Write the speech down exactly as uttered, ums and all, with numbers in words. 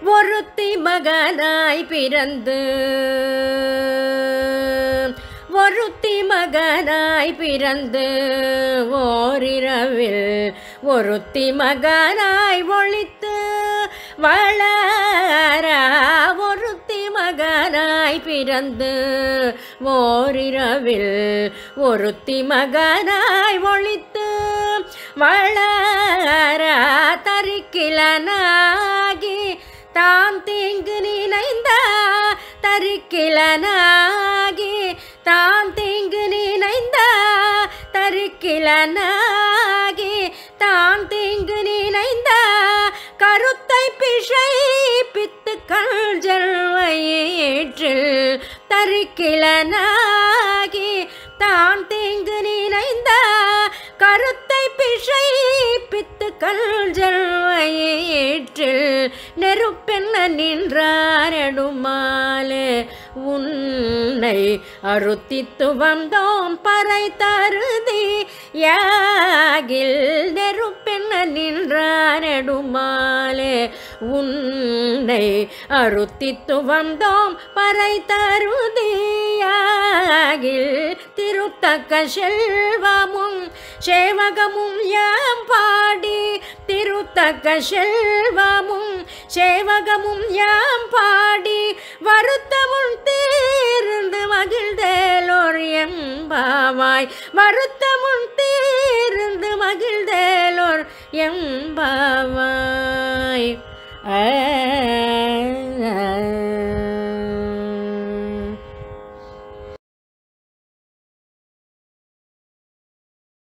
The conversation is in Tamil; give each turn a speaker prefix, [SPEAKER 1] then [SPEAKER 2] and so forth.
[SPEAKER 1] ஒருத்தி மகனாய் பிறந்து ஒருத்தி மகனாய் பிறந்து ஓரிரவில் ஒருத்தி மகனாய் ஒளித்து வளரா ஒருத்தி மகனாய் பிறந்து ஓரிரவில் ஒருத்தி மகனாய் ஒளித்து வளரா தரிக்கிலனாகி தாம் தீங்கு நினைந்த தரிக்கிலனாகி தாம் தீங்கு நினைந்த தரிக்கிலனாகி தாம் தீங்கு நினைந்த கருத்தை பிழை பித்து கல்ஜல்வயிற்றில் தரிக்கிலனாகி தாம் தீங்கு நினைந்த கருத்தை பிழை பித்து கல்ஜல்வயிற்றில் நெருப்பென்ன நின்றாரடுமாலே உன்னை அருத்தித்து வந்தோம் பறை தருதி யாகில் நெருப்பென்ன நின்றாரடுமாலே உன்னை அருத்தித்து வந்தோம் பறை தருதியாகில் திருத்தக்க செல்வமும் சேவகமும் யாம் பாடி திருத்தக்க செல்வமும் சேவகமும் யாம் பாடி வருத்தமும் தீர்ந்து மகிழ்ந்தேலோர் எம்பாவாய் வருத்தமும் தீர்ந்து மகிழ்ந்தேலோர் எம்பாவாய்.